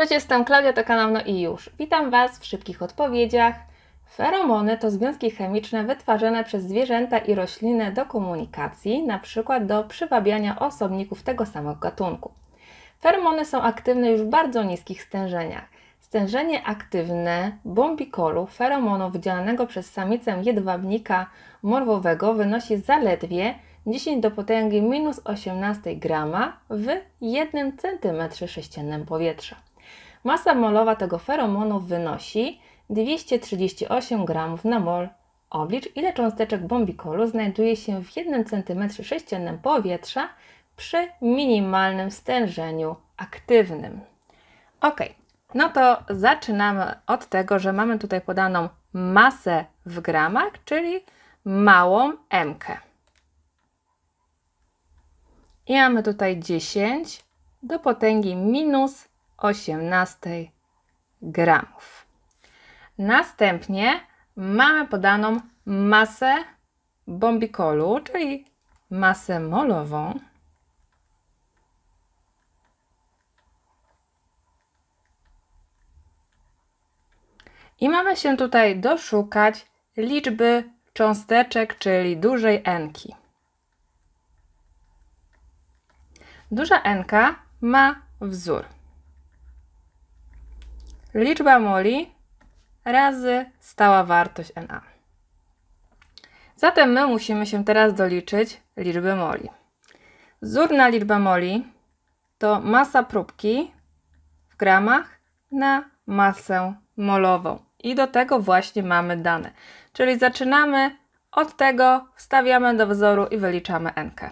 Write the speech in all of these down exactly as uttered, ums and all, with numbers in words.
Cześć, jestem Klaudia, to kanał No i już. Witam Was w szybkich odpowiedziach. Feromony to związki chemiczne wytwarzane przez zwierzęta i rośliny do komunikacji, np. do przywabiania osobników tego samego gatunku. Feromony są aktywne już w bardzo niskich stężeniach. Stężenie aktywne bombikolu, feromonu wydzielanego przez samicę jedwabnika morwowego, wynosi zaledwie dziesięć do potęgi minus osiemnaście grama w jednym centymetrze sześciennym powietrza. Masa molowa tego feromonu wynosi dwieście trzydzieści osiem gramów na mol. Oblicz, ile cząsteczek bombikolu znajduje się w jednym centymetrze sześciennym powietrza przy minimalnym stężeniu aktywnym. Ok, no to zaczynamy od tego, że mamy tutaj podaną masę w gramach, czyli małą m-kę. I mamy tutaj dziesięć do potęgi minus osiemnaście gramów. Następnie mamy podaną masę bombikolu, czyli masę molową. I mamy się tutaj doszukać liczby cząsteczek, czyli dużej n-ki. Duża n-ka ma wzór. Liczba moli razy stała wartość Na. Zatem my musimy się teraz doliczyć liczby moli. Wzórna liczba moli to masa próbki w gramach na masę molową. I do tego właśnie mamy dane. Czyli zaczynamy od tego, wstawiamy do wzoru i wyliczamy n-kę.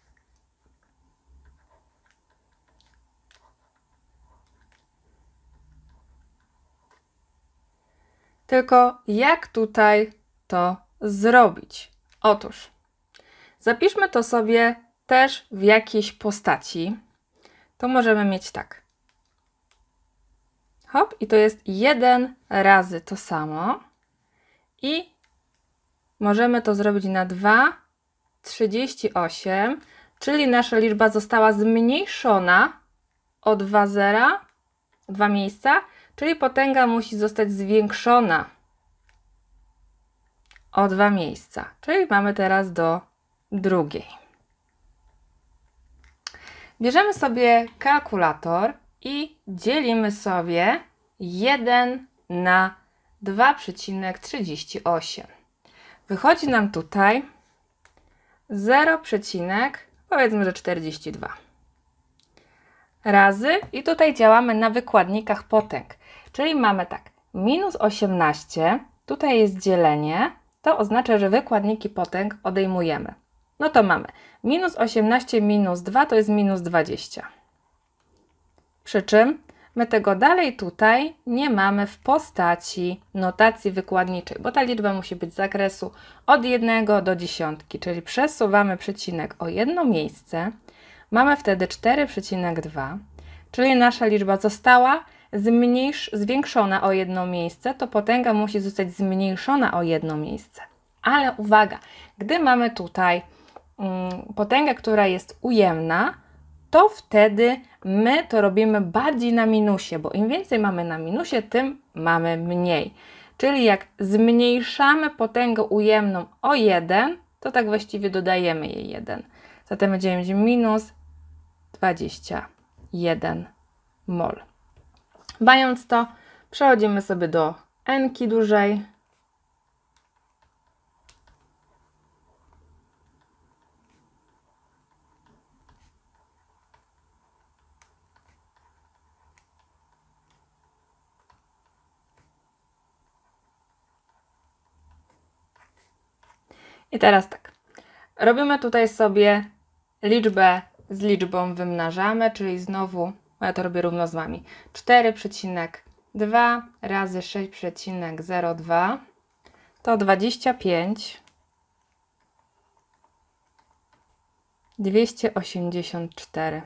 Tylko jak tutaj to zrobić? Otóż zapiszmy to sobie też w jakiejś postaci. To możemy mieć tak. Hop, i to jest jeden razy to samo. I możemy to zrobić na dwa, trzydzieści osiem, czyli nasza liczba została zmniejszona o dwa zera, dwa miejsca, czyli potęga musi zostać zwiększona o dwa miejsca. Czyli mamy teraz do drugiej. Bierzemy sobie kalkulator i dzielimy sobie jeden na dwa przecinek trzydzieści osiem. Wychodzi nam tutaj zero, powiedzmy, że czterdzieści dwa. Razy, i tutaj działamy na wykładnikach potęg. Czyli mamy tak, minus osiemnaście, tutaj jest dzielenie, to oznacza, że wykładniki potęg odejmujemy. No to mamy minus osiemnaście minus dwa to jest minus dwadzieścia. Przy czym my tego dalej tutaj nie mamy w postaci notacji wykładniczej, bo ta liczba musi być z zakresu od jednego do dziesiątki, czyli przesuwamy przecinek o jedno miejsce, mamy wtedy cztery przecinek dwa, czyli nasza liczba została zmniejsz, zwiększona o jedno miejsce, to potęga musi zostać zmniejszona o jedno miejsce. Ale uwaga, gdy mamy tutaj um, potęgę, która jest ujemna, to wtedy my to robimy bardziej na minusie, bo im więcej mamy na minusie, tym mamy mniej. Czyli jak zmniejszamy potęgę ujemną o jeden, to tak właściwie dodajemy jej jeden. Zatem będziemy mieć minus dwadzieścia jeden mol. Mając to, przechodzimy sobie do n-ki dużej. I teraz tak, robimy tutaj sobie liczbę z liczbą wymnażamy, czyli znowu, ja to robię równozłami, cztery przecinek dwa razy sześć przecinek zero dwa to dwadzieścia pięć, dwieście osiemdziesiąt cztery.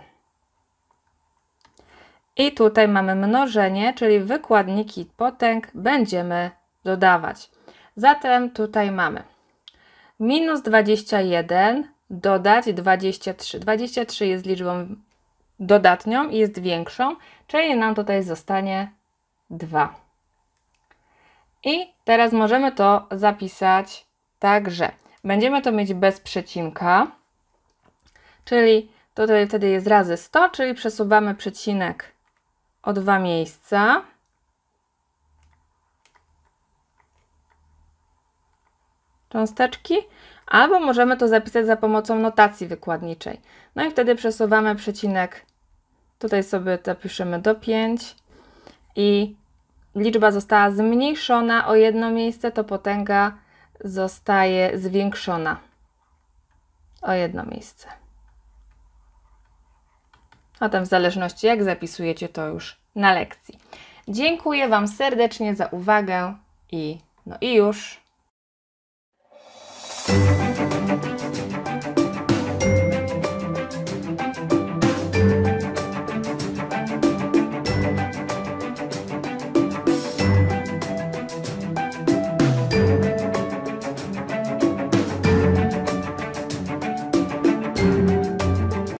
I tutaj mamy mnożenie, czyli wykładniki potęg będziemy dodawać. Zatem tutaj mamy minus dwadzieścia jeden dodać dwadzieścia trzy. dwadzieścia trzy jest liczbą dodatnią i jest większą, czyli nam tutaj zostanie dwa. I teraz możemy to zapisać tak, że będziemy to mieć bez przecinka, czyli tutaj wtedy jest razy sto, czyli przesuwamy przecinek o dwa miejsca. Cząsteczki, albo możemy to zapisać za pomocą notacji wykładniczej. No i wtedy przesuwamy przecinek, tutaj sobie zapiszemy do pięć i liczba została zmniejszona o jedno miejsce, to potęga zostaje zwiększona o jedno miejsce. Potem w zależności jak zapisujecie to już na lekcji. Dziękuję Wam serdecznie za uwagę i no i już.